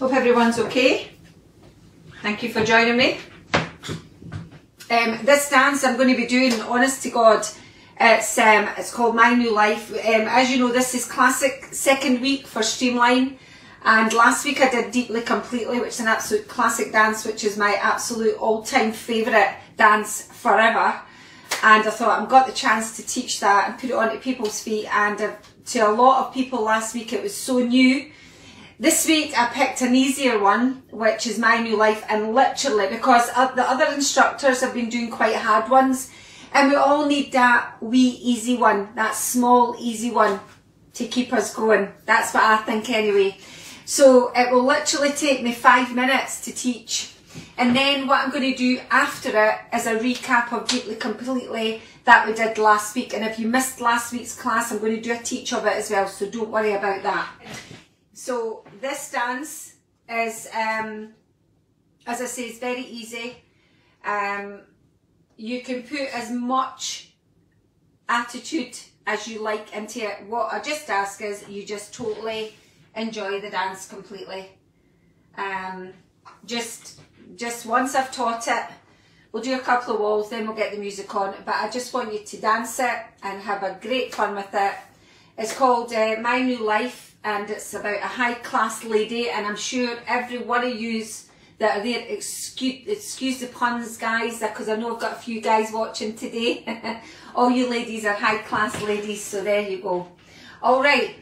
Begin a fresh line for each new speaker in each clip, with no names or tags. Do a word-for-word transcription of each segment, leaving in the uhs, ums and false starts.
Hope everyone's okay. Thank you for joining me. Um, this dance I'm going to be doing, honest to God, it's um, it's called My New Life. Um, as you know, this is classic second week for Streamline, and last week I did Deeply Completely, which is an absolute classic dance, which is my absolute all-time favourite dance forever. And I thought I've got the chance to teach that and put it onto people's feet, and uh, to a lot of people last week it was so new. This week I picked an easier one, which is My New Life, and literally because the other instructors have been doing quite hard ones, and we all need that wee easy one, that small easy one to keep us going. That's what I think anyway. So it will literally take me five minutes to teach, and then what I'm going to do after it is a recap of Deeply Completely that we did last week. And if you missed last week's class, I'm going to do a teach of it as well, so don't worry about that. So this dance is, um, as I say, it's very easy. Um, you can put as much attitude as you like into it. What I just ask is you just totally enjoy the dance completely. Um, just, just once I've taught it, we'll do a couple of walls, then we'll get the music on. But I just want you to dance it and have a great fun with it. It's called uh, My New Life, and it's about a high-class lady, and I'm sure every one of yous that are there, excuse, excuse the puns, guys, because I know I've got a few guys watching today. All you ladies are high-class ladies, so there you go. All right.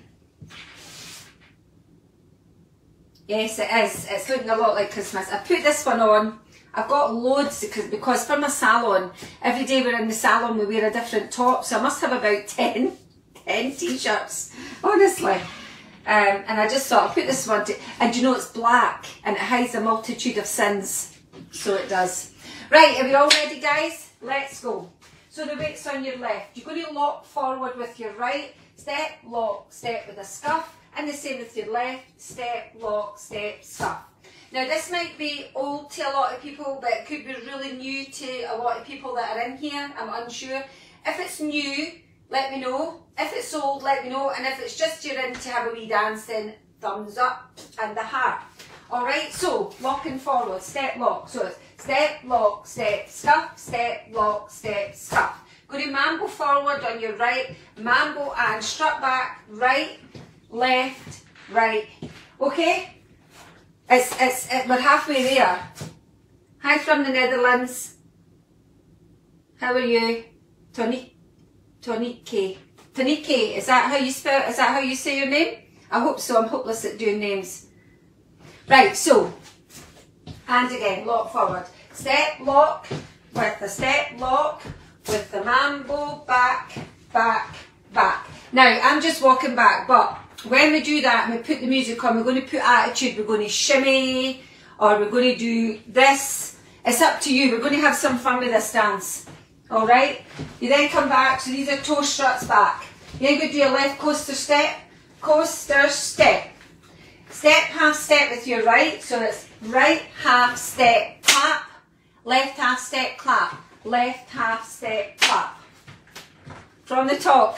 Yes, it is. It's looking a lot like Christmas. I put this one on. I've got loads because, because for my salon, every day we're in the salon we wear a different top, so I must have about ten, ten t-shirts, honestly. Um, and I just thought I'll put this one to, and you know it's black and it hides a multitude of sins, so it does. Right, are we all ready, guys? Let's go. So the weight's on your left. You're going to lock forward with your right, step, lock, step with a scuff, and the same with your left, step, lock, step, scuff. Now this might be old to a lot of people, but it could be really new to a lot of people that are in here. I'm unsure. If it's new, let me know. If it's old, let me know. And if it's just you're in to have a wee dance, then thumbs up and the heart. Alright, so locking forward, step, lock. So it's step, lock, step, scuff, step, lock, step, scuff. Go to mambo forward on your right, mambo and strut back, right, left, right. Okay? It's, it's, it, we're halfway there. Hi from the Netherlands. How are you? Tony? Tonike. Tonike, is that how you spell, is that how you say your name? I hope so, I'm hopeless at doing names. Right, so, and again, lock forward. Step, lock, with the step, lock, with the mambo, back, back, back. Now, I'm just walking back, but when we do that and we put the music on, we're going to put attitude, we're going to shimmy, or we're going to do this. It's up to you, we're going to have some fun with this dance. Alright, you then come back, so these are toe struts back. You then go do your left coaster step, coaster step. Step, half step with your right, so it's right half step, clap, left half step, clap, left half step, clap. From the top.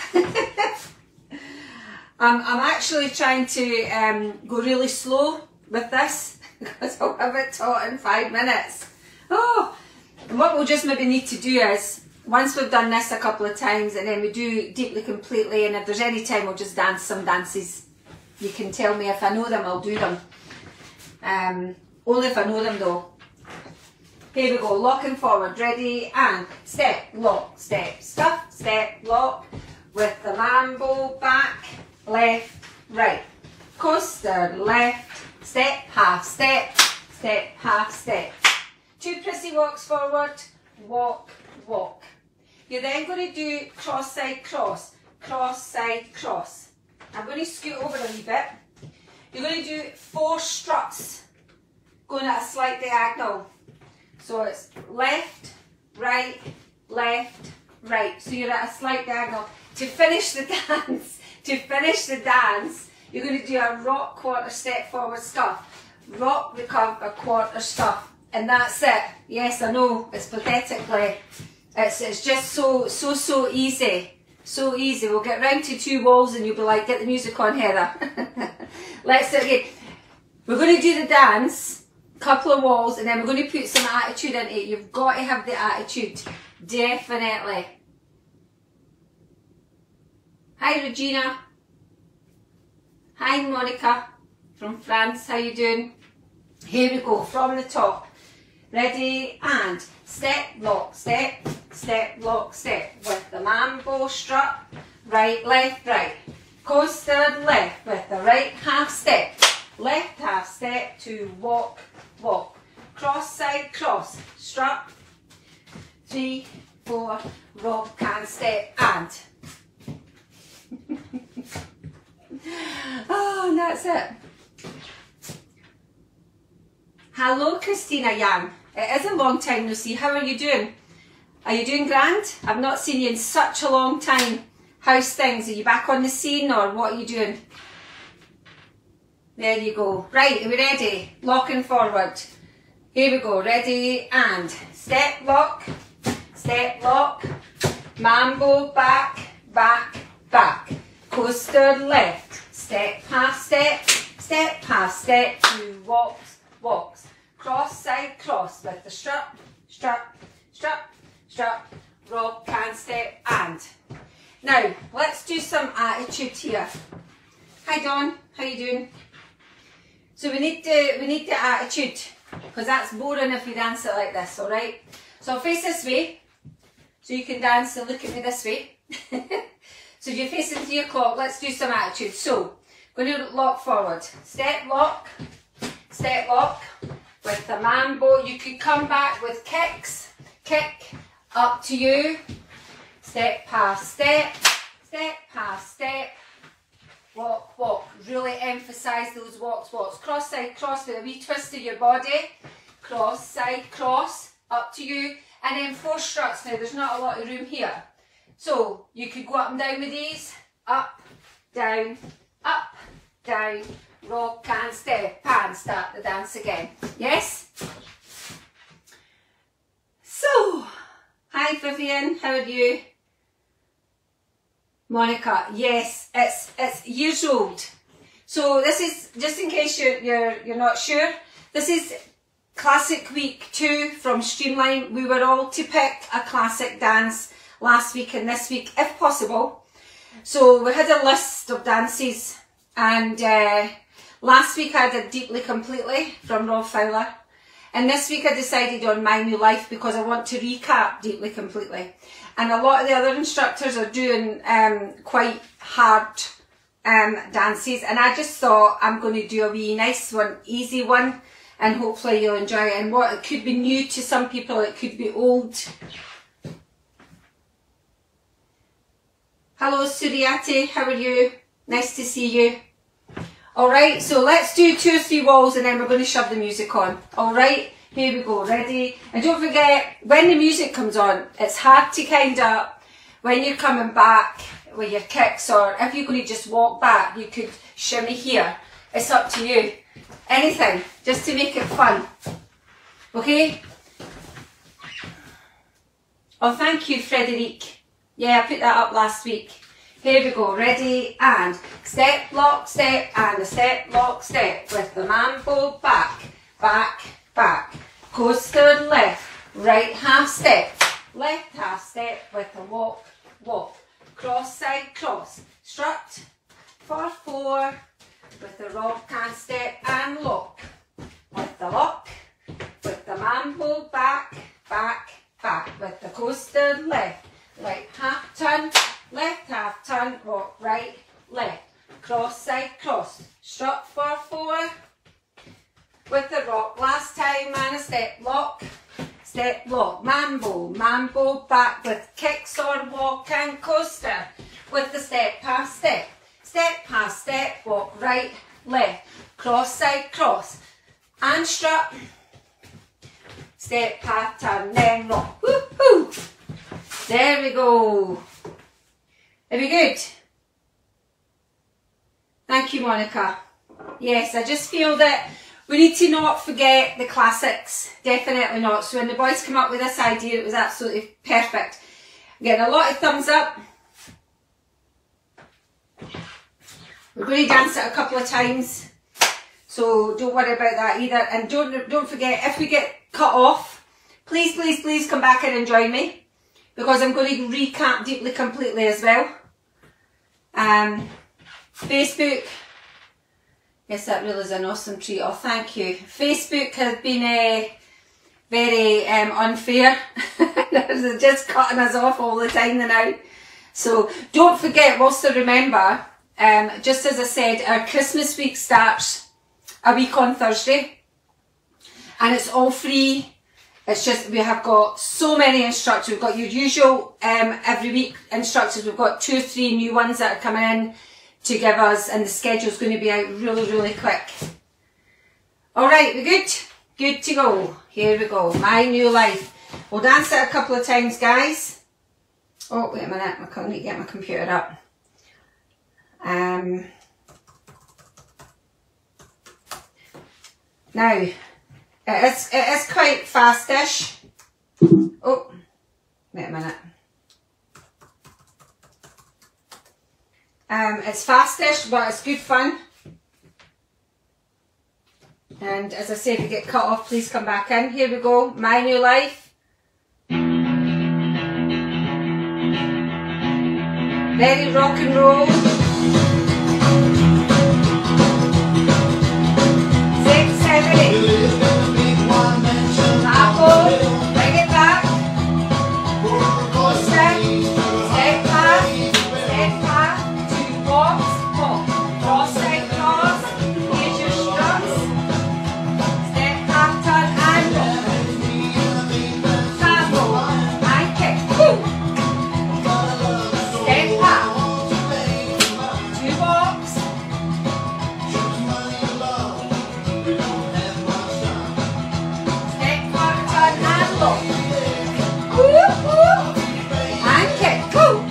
I'm, I'm actually trying to um, go really slow with this, because I'll have it taught in five minutes. Oh, and what we'll just maybe need to do is, once we've done this a couple of times and then we do Deeply Completely, and if there's any time we'll just dance some dances. You can tell me if I know them, I'll do them. Um, only if I know them though. Here we go, locking forward, ready, and step, lock, step, scuff, step, lock, with the mambo, back, left, right. Coaster, left, step, half step, step, half step. Two prissy walks forward, walk, walk. You're then going to do cross side cross, cross side cross. I'm going to scoot over a wee bit. You're going to do four struts going at a slight diagonal. So it's left, right, left, right. So you're at a slight diagonal. To finish the dance, to finish the dance, you're going to do a rock, quarter step forward, scuff. Rock, recover, quarter, scuff. And that's it. Yes, I know, it's pathetically, it's, it's just so, so, so easy. So easy. We'll get round to two walls and you'll be like, get the music on, Heather. Let's do it again. we're going to do the dance, couple of walls, and then we're going to put some attitude into it. You've got to have the attitude, definitely. Hi Regina. Hi Monica from France, how you doing? Here we go, from the top. Ready, and step, lock, step, step, lock, step. With the mambo strut, right, left, right. Coaster left with the right half step. Left half step to walk, walk. Cross side, cross, strut. Three, four, rock and step, and. Oh, and that's it. Hello Christina Yang. It is a long time no see. How are you doing? Are you doing grand? I've not seen you in such a long time. How's things? Are you back on the scene or what are you doing? There you go. Right, are we ready? Locking forward. Here we go. Ready, and step, lock, step, lock, mambo, back, back, back. Coaster left, step, half step, step, half step, two walks, walks. Cross side, cross with the strut, strut, strut, strut, rock and step, and. Now, let's do some attitude here. Hi Dawn, how you doing? So we need the, we need the attitude, because that's boring if we dance it like this, alright? So I'll face this way, so you can dance and look at me this way. So if you're facing three o'clock, let's do some attitude. So, going to lock forward. Step, lock, step, lock. With the mambo, you could come back with kicks. Kick, up to you. Step, pass, step. Step, pass, step. Walk, walk. Really emphasise those walks, walks. Cross, side, cross with a wee twist of your body. Cross, side, cross. Up to you. And then four struts. Now, there's not a lot of room here. So, you could go up and down with these, up, down, up, down, rock and step, and start the dance again. Yes? So, hi Vivian, how are you? Monica, yes, it's it's years old. So this is, just in case you're, you're, you're not sure, this is Classic Week two from Streamline. We were all to pick a classic dance last week and this week, if possible. So we had a list of dances, and uh, last week I did Deeply Completely from Rob Fowler, and this week I decided on My New Life because I want to recap Deeply Completely. And a lot of the other instructors are doing um, quite hard um, dances, and I just thought I'm going to do a wee nice one, easy one, and hopefully you'll enjoy it. And what, it could be new to some people, it could be old. Hello Suryati, how are you? Nice to see you. Alright, so let's do two or three walls and then we're going to shove the music on. Alright, here we go, ready? And don't forget, when the music comes on, it's hard to kind of, when you're coming back with your kicks, or if you're going to just walk back, you could shimmy here. It's up to you. Anything, just to make it fun. Okay? Oh, thank you, Frederic. Yeah, I put that up last week. Here we go, ready, and step, lock, step, and a step, lock, step. With the mambo, back, back, back. Coaster left, right half step. Left half step with the walk, walk. Cross side, cross. Strut, for four. With the rock and step and lock. With the lock, with the mambo, back, back, back. With the coaster left. Right half turn, left half turn, walk right, left, cross side, cross, strut for four, with the rock, last time, and a step, lock, step, lock, mambo, mambo, back with kicks or walk and coaster, with the step, half step, step, half step, walk right, left, cross side, cross, and strut, step, half turn, then rock, woo-hoo. There we go. Are we good? Thank you, Monica. Yes, I just feel that we need to not forget the classics. Definitely not. So when the boys come up with this idea, it was absolutely perfect. I'm getting a lot of thumbs up. We're going to dance it a couple of times. So don't worry about that either. And don't don't forget, if we get cut off, please, please, please come back in and join me, because I'm going to recap Deeply Completely as well. Um, Facebook. Yes, that really is an awesome treat. Oh, thank you. Facebook has been uh, very um, unfair. They're just cutting us off all the time now. So don't forget, whilst I remember, um, just as I said, our Christmas week starts a week on Thursday. And it's all free. It's just, we have got so many instructors. We've got your usual um, every week instructors. We've got two or three new ones that are coming in to give us, and the schedule's going to be out really, really quick. Alright, we good? Good to go. Here we go. My New Life. We'll dance it a couple of times, guys. Oh, wait a minute. I need to get my computer up. Um, now, it is, it is quite fast-ish. Oh, wait a minute. Um, it's fast-ish, but it's good fun. And as I say, if you get cut off, please come back in. Here we go. My New Life. Very rock and roll. Six, seven, eight. Apple. Bring it back. Go step. Step past. Step past. Two walks. Hop. Cross side cross. Here's your struts. Step half turn and roll. Tango. And kick. Woo. Step half. Two walks. Step quarter turn and lock. Woo, woo. And kick. Woo.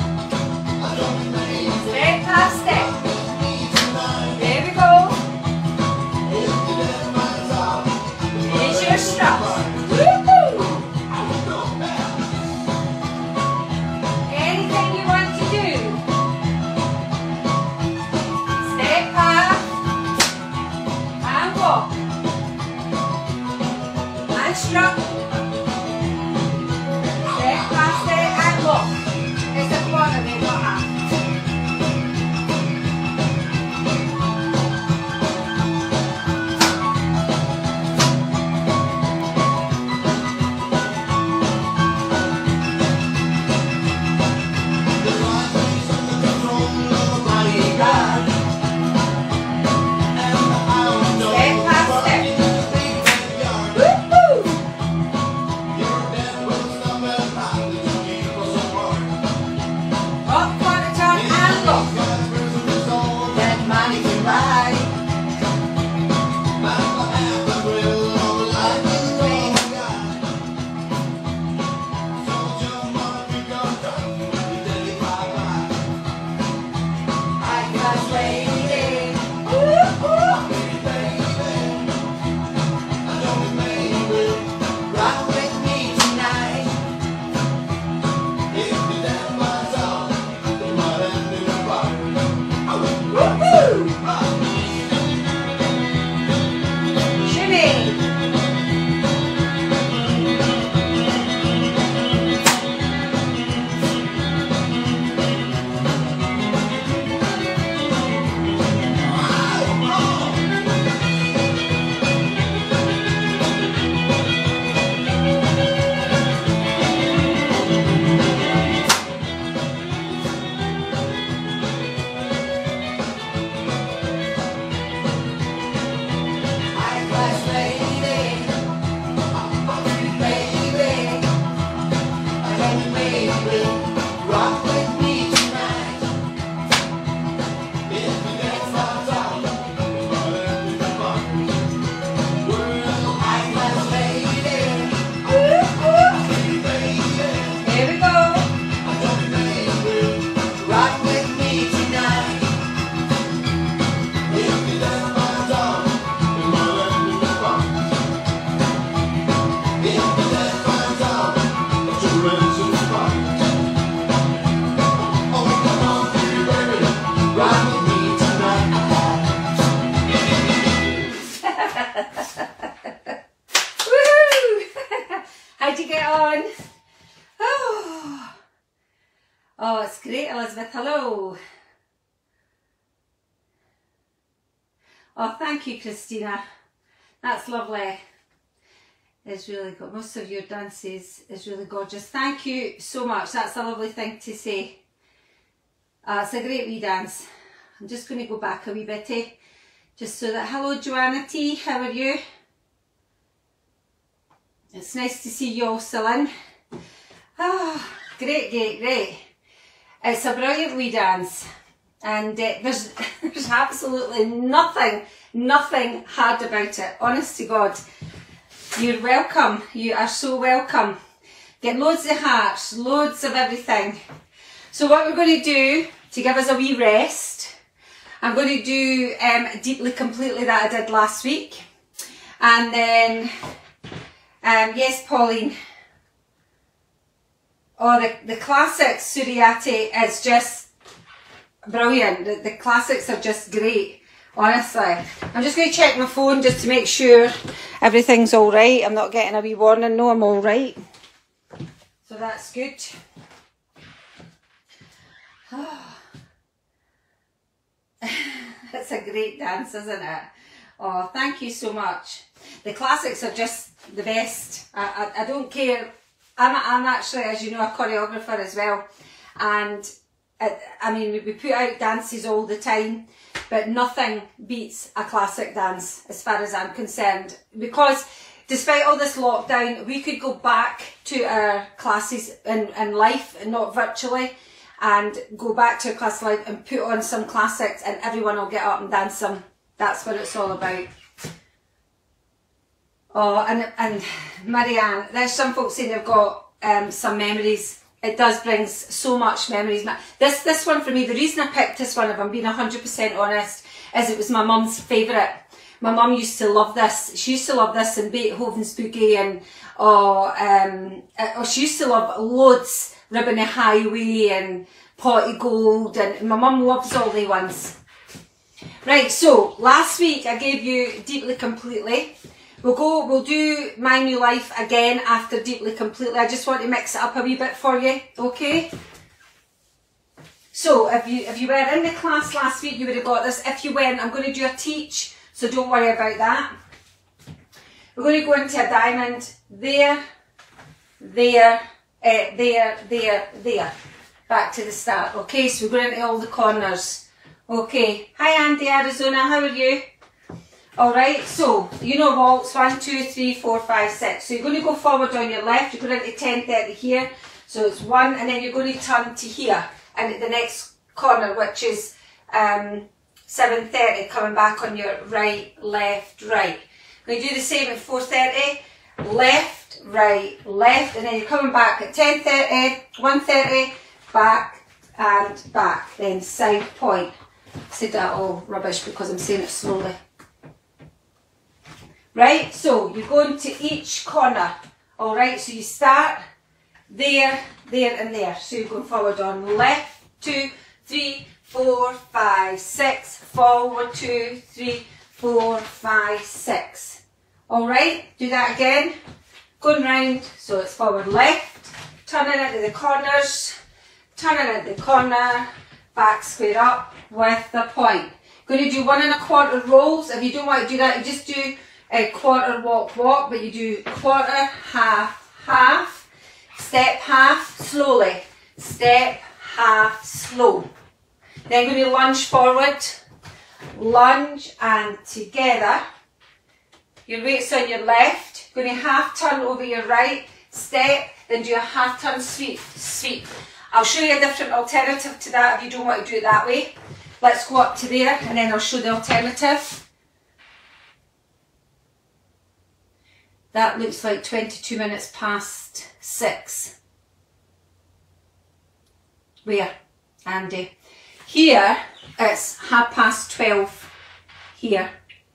Step half step. There we go. Here's your struts. Woo-hoo. Anything you want to do. Step half and walk. And strut. Step half step and walk. It's a quarter, they got half. Step half step. Woo-hoo. Up, quarter turn and lock. That money can buy. I got waiting. Woo-hoo. Rock with me tonight. Woo-hoo. Shimmy. I was waiting, baby, and baby, rock with me tonight. It's all done. I was waiting. Woo-hoo. Here we go. Rock with me tonight. Oh, it's great, Elizabeth. Hello. Oh, thank you, Christina. That's lovely. It's really good. Most of your dances is really gorgeous. Thank you so much. That's a lovely thing to say. Uh, it's a great wee dance. I'm just going to go back a wee bit, eh? Just so that, hello Joanna T, how are you? It's nice to see you all still in. Ah, great, great, great. It's a brilliant wee dance. And uh, there's, there's absolutely nothing, nothing hard about it. Honest to God. You're welcome. You are so welcome. Get loads of hearts, loads of everything. So what we're going to do to give us a wee rest, I'm going to do um, Deeply Completely that I did last week. And then, um, yes, Pauline. Oh, the, the classic Suriati is just brilliant. The, the classics are just great. Honestly, I'm just going to check my phone just to make sure everything's all right. I'm not getting a wee warning. No, I'm all right. So that's good. Oh. It's a great dance, isn't it? Oh, thank you so much. The classics are just the best. I, I, I don't care. I'm, I'm actually, as you know, a choreographer as well. And I, I mean, we, we put out dances all the time. But nothing beats a classic dance as far as I'm concerned. Because despite all this lockdown, we could go back to our classes in, in life and not virtually, and go back to a class of life and put on some classics and everyone will get up and dance them. That's what it's all about. Oh, and, and Marianne, there's some folks saying they've got um, some memories. It does bring so much memories. This this one for me, the reason I picked this one, if I'm being one hundred percent honest, is it was my mum's favourite. My mum used to love this. She used to love this and Beethoven's Boogie and, oh, um, oh, she used to love loads, Ribbon of Highway and Pot of Gold, and my mum loves all the ones. Right, so last week I gave you Deeply Completely. We'll go, we'll do My New Life again after Deeply Completely. I just want to mix it up a wee bit for you, okay? So if you if you were in the class last week, you would have got this. If you weren't, I'm going to do a teach, so don't worry about that. We're going to go into a diamond there, there, uh, there, there, there. Back to the start, okay? So we're going into all the corners. Okay. Hi Andy, Arizona, how are you? Alright, so, you know waltz, one, two, three, four, five, six. So you're going to go forward on your left, you're going into ten thirty here. So it's one, and then you're going to turn to here. And at the next corner, which is um, seven thirty, coming back on your right, left, right. We're going to do the same at four thirty, left, right, left, and then you're coming back at ten thirty, one thirty, back and back. Then side point. I said that all rubbish because I'm saying it slowly. Right, so you're going to each corner. Alright, so you start there, there and there. So you're going forward on left, two, three, four, five, six, forward, two, three, four, five, six. Alright, do that again. Going round, so it's forward left, turning into the corners, turning into the corner, back square up with the point. Going to do one and a quarter rolls. If you don't want to do that, you just do a quarter walk walk, but you do quarter, half, half, step, half, slowly, step, half, slow. Then going to lunge forward, lunge and together. Your weight's on your left, going to half turn over your right, step, then do a half turn sweep, sweep. I'll show you a different alternative to that if you don't want to do it that way. Let's go up to there and then I'll show the alternative. That looks like twenty-two minutes past six. Where? Andy. Here, it's half past twelve. Here.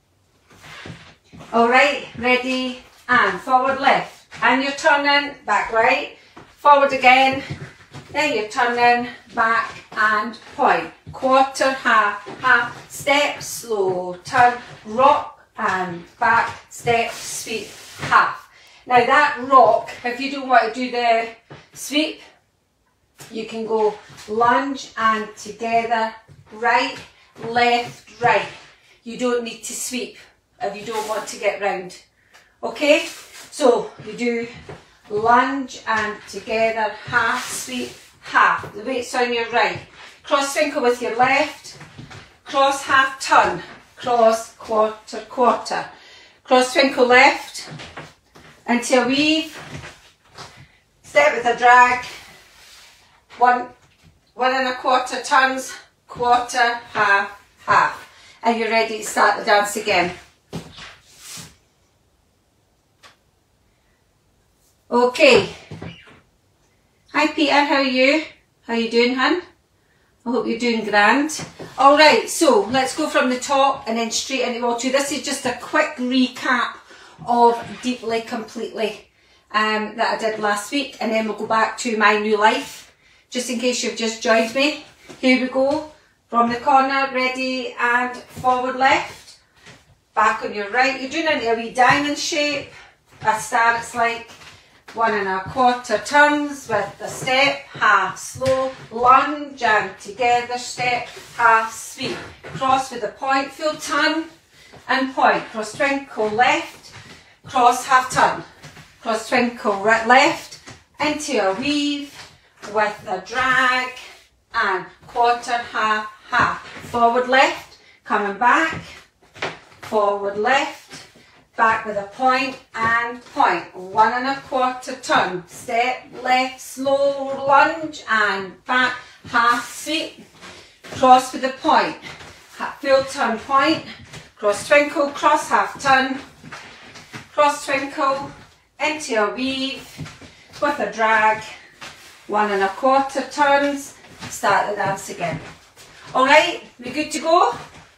Alright, ready, and forward left. And you're turning, back right, forward again, then you're turning, back and point. Quarter, half, half, step, slow, turn, rock, and back, step, sweep, half. Now that rock, if you don't want to do the sweep, You can go lunge and together, right, left, right. You don't need to sweep if you don't want to get round. Okay, so you do lunge and together, half, sweep, half. The weight's on your right. Cross twinkle with your left, cross half turn, cross quarter, quarter. Cross twinkle left, into a weave, step with a drag, one, one and a quarter turns, quarter, half, half. And you're ready to start the dance again. Okay. Hi Peter, how are you? How are you doing, hun? I hope you're doing grand. Alright, so let's go from the top and then straight into wall two. This is just a quick recap of Deeply Completely um, that I did last week, and then we'll go back to my new life, just in case you've just joined me. Here we go. From the corner, ready, and forward left. Back on your right. You're doing it in a wee diamond shape. A star, it's like one and a quarter turns with a step, half slow, lunge and together, step, half sweep. Cross with a point, full turn and point. Cross twinkle left, cross half turn. Cross twinkle right left, into a weave with a drag and quarter, half, half. Forward left, coming back, forward left, back with a point and point, one and a quarter turn, step, left, slow, lunge and back, half sweep, cross with a point, full turn point, cross twinkle, cross half turn, cross twinkle, into a weave with a drag, one and a quarter turns, start the dance again. Alright, we good to go?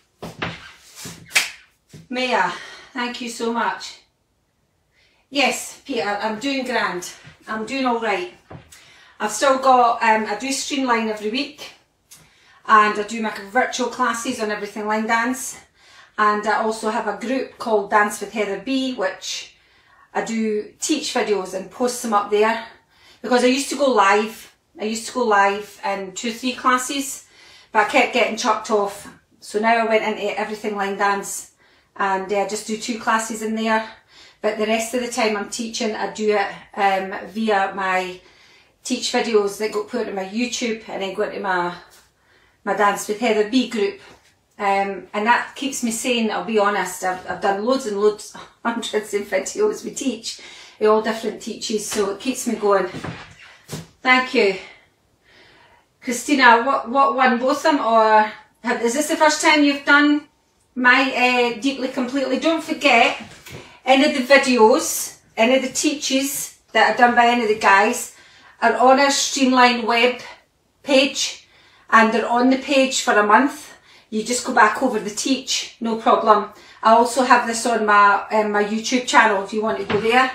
Maya, thank you so much. Yes, Peter, I'm doing grand. I'm doing all right. I've still got, um, I do Streamline every week, and I do my virtual classes on everything Linedance, and I also have a group called Dance with Heather B, which I do teach videos and post them up there, because I used to go live. I used to go live in two or three classes, but I kept getting chucked off. So now I went into everything Linedance, and I uh, just do two classes in there. But the rest of the time I'm teaching, I do it um, via my teach videos that got put on my YouTube and then go into my, my Dance with Heather B group. Um, and that keeps me sane, I'll be honest. I've, I've done loads and loads, hundreds of videos we teach, all different teachers, so it keeps me going. Thank you. Christina, what, what one, both of them, or have, is this the first time you've done my uh, Deeply Completely? Don't forget, any of the videos, any of the teaches that are done by any of the guys are on our Streamline web page, and they're on the page for a month. You just go back over the teach, no problem. I also have this on my um, my YouTube channel if you want to go there.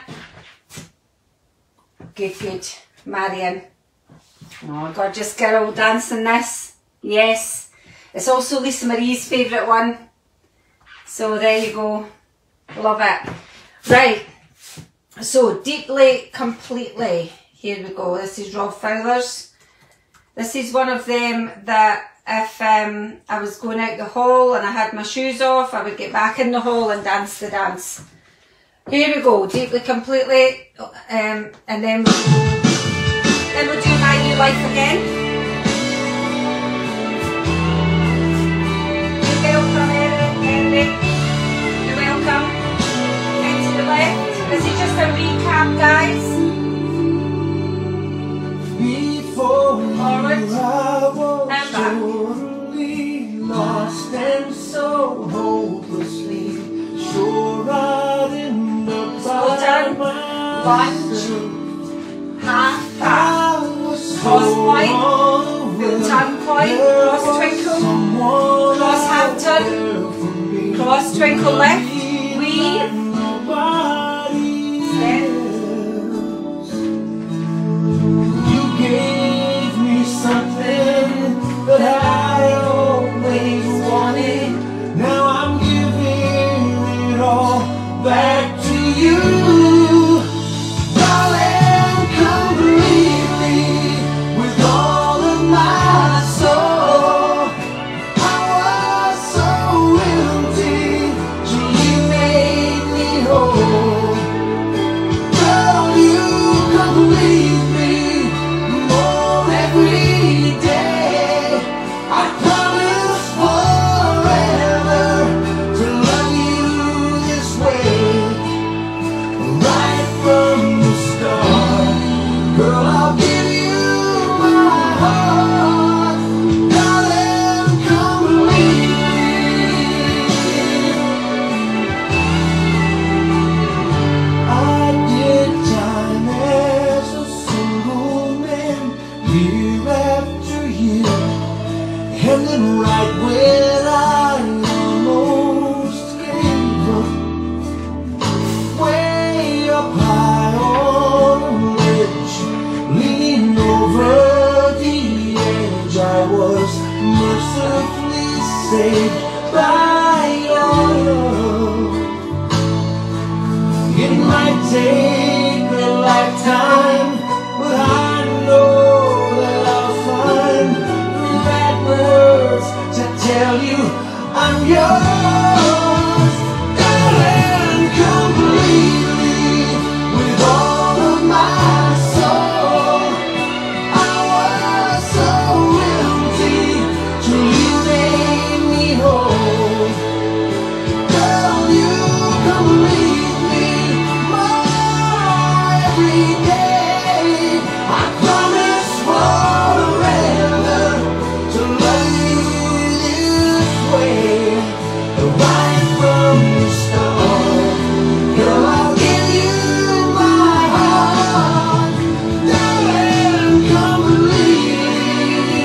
Good, good. Marion. Oh, gorgeous girl dancing this. Yes. It's also Lisa Marie's favourite one. So there you go. Love it. Right. So, Deeply Completely. Here we go. This is Rob Fowler's. This is one of them that if um, I was going out the hall and I had my shoes off, I would get back in the hall and dance the dance. Here we go. Deeply Completely. Um, and then we'll, then we'll do My New Life again. You're welcome, Henry. You're welcome. And to the left. This is just a recap, guys. Forward and back. Totally lost and so hopelessly sure I'd end up slow down, lunge, half, half, cross point, full turn point, cross twinkle, cross half turn, cross twinkle left, weave, step.
Gave me something that I always wanted. Now I'm giving it all back to you, darling, completely, with all year after year, and then right when I almost gave up, way up high on a ledge, leaning over the edge, I was mercifully saved by your love. It might take a lifetime, but I know that I'll find the right words to tell you I'm yours, darling, completely, with all of my soul. I was so empty till you made me whole. Girl, you complete me more every day. I promise forever to love you this way, right from the start. Girl, I'll give you my heart, darling, completely,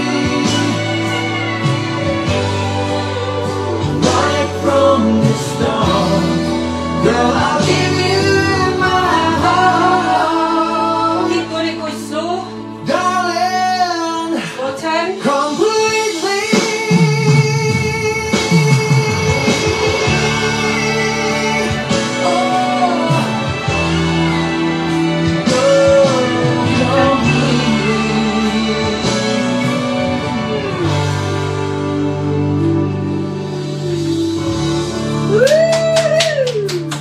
right from the start. Girl, I'll give you my heart,
Keep going, it goes slow.
darling,
Slow turn.
completely. Oh, girl,
Woo!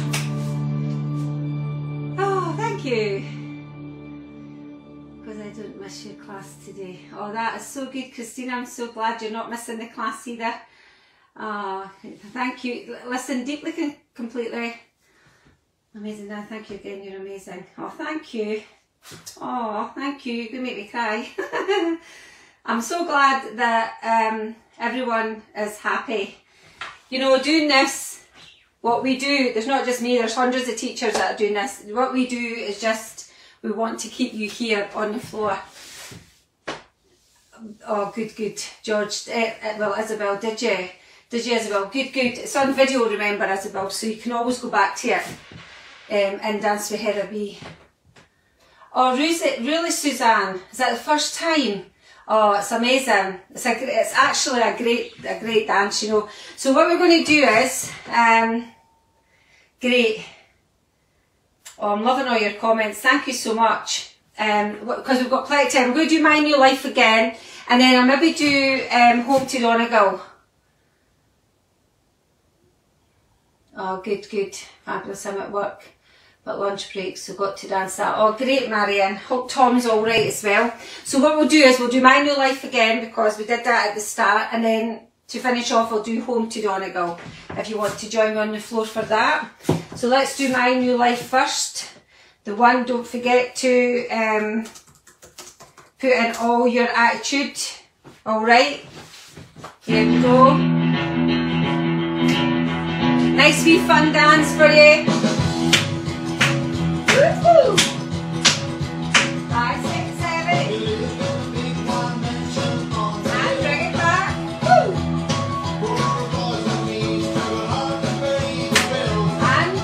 Oh, thank you. Because I don't miss your class today. Oh, that is so good, Christina. I'm so glad you're not missing the class either. Oh, thank you. L- Listen, deeply, con- completely. Amazing. No, thank you again. You're amazing. Oh, thank you. Oh, thank you. You're going to make me cry. I'm so glad that um, everyone is happy. You know, doing this, what we do, there's not just me, there's hundreds of teachers that are doing this. What we do is just, we want to keep you here on the floor. Oh, good, good. George, eh, eh, well, Isabel, did you? Did you, Isabel? Good, good. It's on video, remember, Isabel, so you can always go back to it um, and dance with her a wee. Oh, really, really, Suzanne? Is that the first time? Oh, it's amazing. It's a, it's actually a great, a great dance, you know. So what we're going to do is, um, great. Oh, I'm loving all your comments. Thank you so much. Um, because we've got plenty of time. I'm going to do My New Life again, and then I'll maybe do um, Home to Donegal. Oh, good, good. Fabulous. I'm at work. But lunch break, so got to dance that. Oh, great, Marianne. Hope Tom's all right as well. So what we'll do is we'll do My New Life again, because we did that at the start, and then to finish off we'll do Home to Donegal, if you want to join me on the floor for that. So let's do My New Life first. The one, don't forget to um, put in all your attitude. All right, here we go. Nice wee fun dance for you. Woo-hoo! Five, six, seven. And bring it back. Woo! And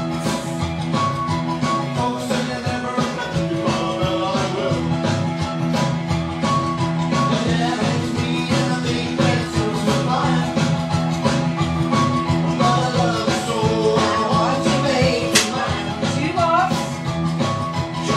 two more.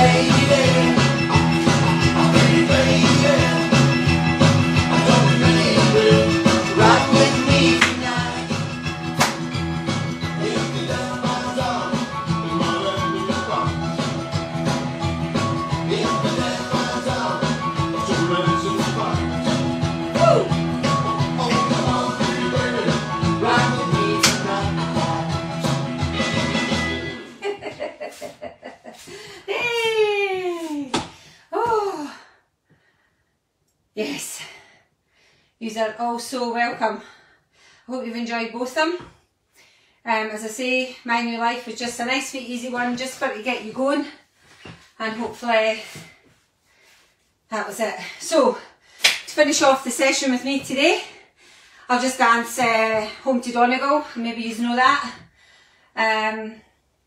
Yes, yous are all so welcome. I hope you've enjoyed both of them. Um, as I say, my new life was just a nice sweet easy one just for to get you going, and hopefully that was it. So to finish off the session with me today, I'll just dance uh, Home to Donegal. Maybe you know that. Um,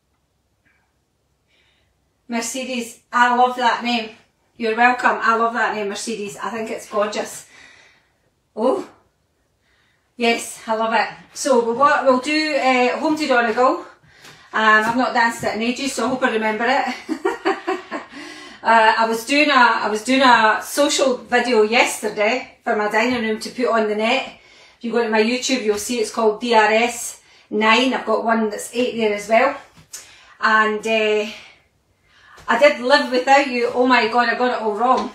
Mercedes, I love that name. You're welcome. I love that name, Mercedes. I think it's gorgeous. Oh, yes, I love it. So we'll, we'll do uh, Home to Donegal. Um, I've not danced it in ages, so I hope I remember it. uh, I was doing a I was doing a social video yesterday for my dining room to put on the net. If you go to my YouTube, you'll see it's called D R S nine. I've got one that's eight there as well, and. Uh, I did Live Without You. Oh my god, I got it all wrong.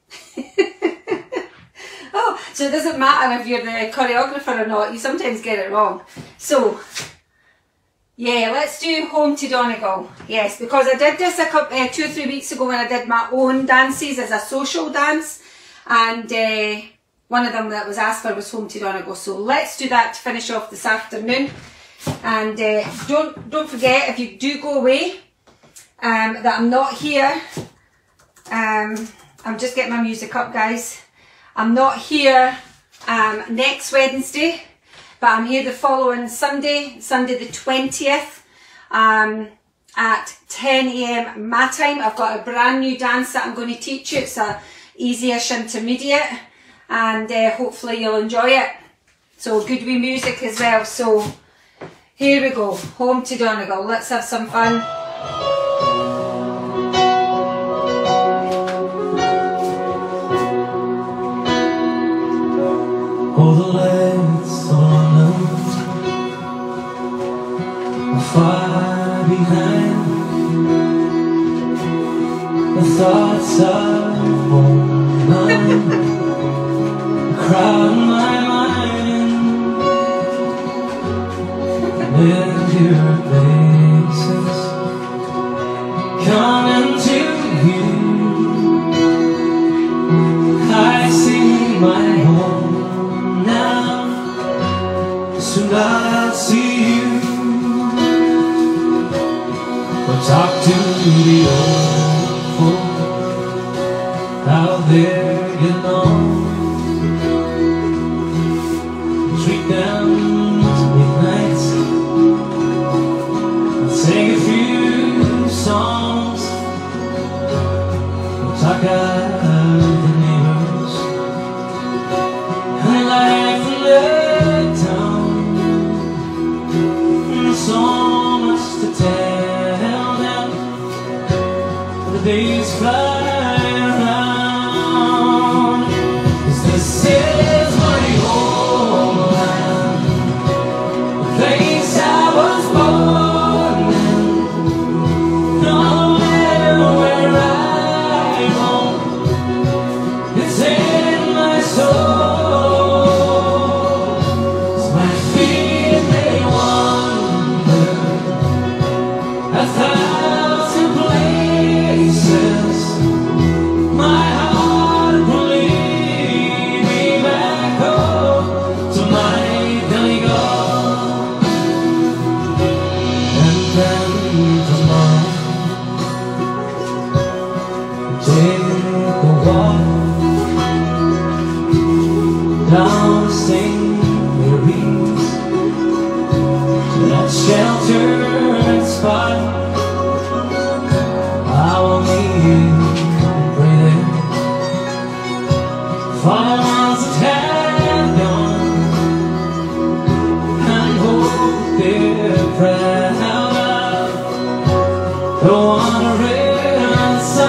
Oh, so it doesn't matter if you're the choreographer or not, you sometimes get it wrong. So, yeah, let's do Home to Donegal. Yes, because I did this a couple, uh, two or three weeks ago when I did my own dances as a social dance, and uh, one of them that was asked for was Home to Donegal. So let's do that to finish off this afternoon. And uh, don't, don't forget, if you do go away, Um, that I'm not here. um, I'm just getting my music up, guys. I'm not here um, next Wednesday, but I'm here the following Sunday, Sunday the twentieth, um, at ten A M my time. I've got a brand new dance that I'm going to teach you. It's a easy-ish intermediate, and uh, hopefully you'll enjoy it. So good wee music as well. So here we go, Home to Donegal. Let's have some fun.
All the lights on out are far behind. The thoughts of home crowd my mind. With your faces coming to you, I see my home. Soon I'll see you, but talk to the old folk out there, you know. Treat them to midnight and sing a few songs. We'll talk out the neighbors and life and the town. So much to tell them, the days fly around. 'Cause this is my homeland, the place I was born in. No matter where I roam, it's in my soul. 'Cause my feet may wander a thousand places, my heart will lead me back home to my Donegal. And then tomorrow, take a walk down the Saint Mary's, that sheltered spot. I will meet you and pray there. Follow ones that have gone and hope they're proud of the wandering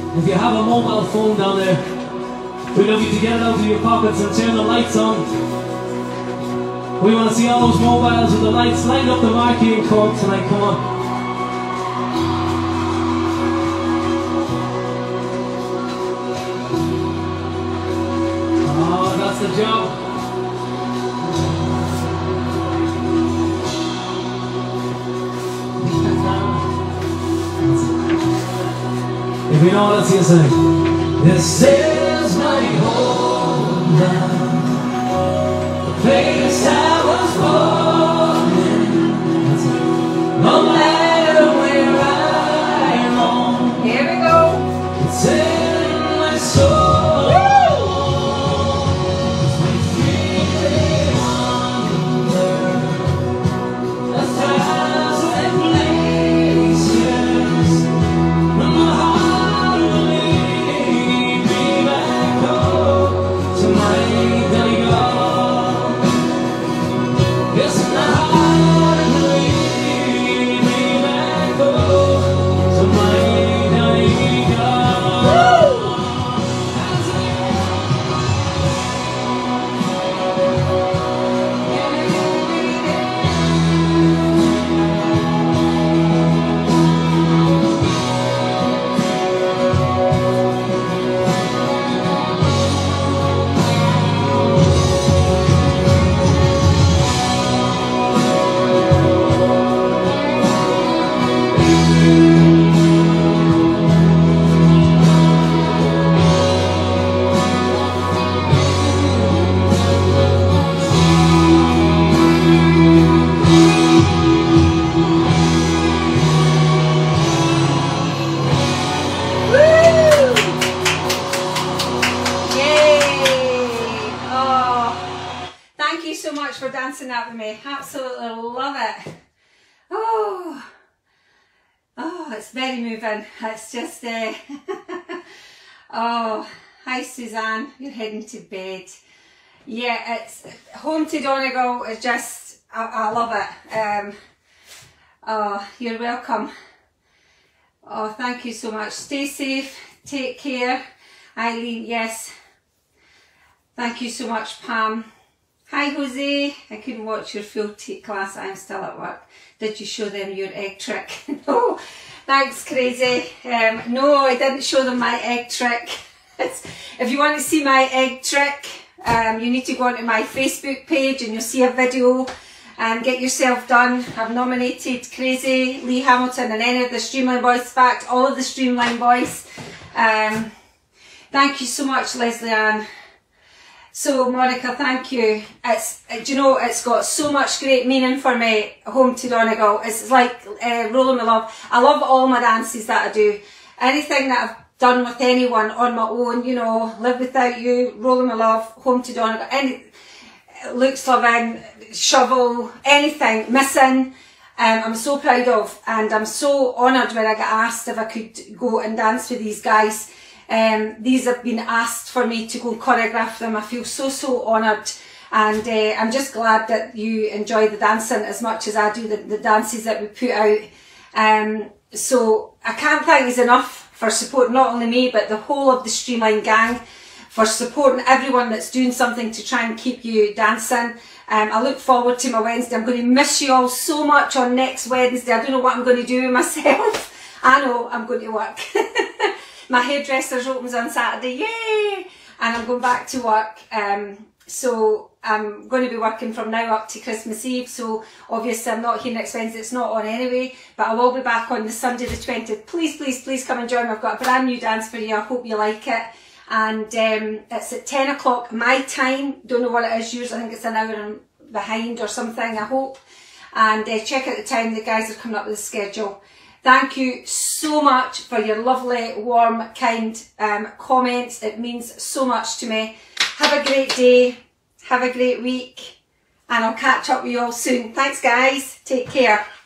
If you have a mobile phone down there, we'd love you to get it out of your pockets and turn the lights on. We want to see all those mobiles with the lights lined up the marquee in court tonight. Come on. Oh, that's the job. If you know, let's hear sing. This is my homeland, the place I was born in. No matter where I roam,
Here we go.
it's in my soul. It's my feeling wonder, the times and places when my heart will lead me back home to my daily God. Yes, my heart will lead me back home to my daily God.
Thank you so much for dancing that with me. Absolutely love it. Oh, oh, it's very moving. It's just, uh, oh, hi Suzanne, you're heading to bed. Yeah, it's Home to Donegal is just, I, I love it. Um, oh, you're welcome. Oh, thank you so much. Stay safe, take care. Eileen, yes. Thank you so much, Pam. Hi Jose, I couldn't watch your full t class, I'm still at work. Did you show them your egg trick? No, thanks Crazy. Um, no, I didn't show them my egg trick. It's, if you want to see my egg trick, um, you need to go onto my Facebook page and you'll see a video and get yourself done. I've nominated Crazy, Lee Hamilton and any of the Streamline boys, in fact all of the Streamline boys. Um, thank you so much Leslie Ann. So Monica, thank you. It's, do you know, it's got so much great meaning for me, Home to Donegal. It's like uh, Rolling My Love. I love all my dances that I do. Anything that I've done with anyone on my own, you know, Live Without You, Rolling My Love, Home to Donegal, any, Luke's Loving, Shovel, anything, Missing, um, I'm so proud of. And I'm so honoured when I get asked if I could go and dance with these guys. Um, these have been asked for me to go and choreograph them. I feel so, so honoured, and uh, I'm just glad that you enjoy the dancing as much as I do the, the dances that we put out. Um, so I can't thank you enough for supporting not only me but the whole of the Streamline gang, for supporting everyone that's doing something to try and keep you dancing. Um, I look forward to my Wednesday. I'm going to miss you all so much on next Wednesday. I don't know what I'm going to do with myself. I know I'm going to work. My hairdresser's opens on Saturday, yay! And I'm going back to work. Um, so I'm going to be working from now up to Christmas Eve. So obviously I'm not here next Wednesday, it's not on anyway. But I will be back on the Sunday the twentieth. Please, please, please come and join me. I've got a brand new dance for you. I hope you like it. And um, it's at ten o'clock my time. Don't know what it is yours. I think it's an hour behind or something, I hope. And uh, check out the time. The guys are coming up with the schedule. Thank you so much for your lovely, warm, kind um, comments. It means so much to me. Have a great day. Have a great week. And I'll catch up with you all soon. Thanks, guys. Take care.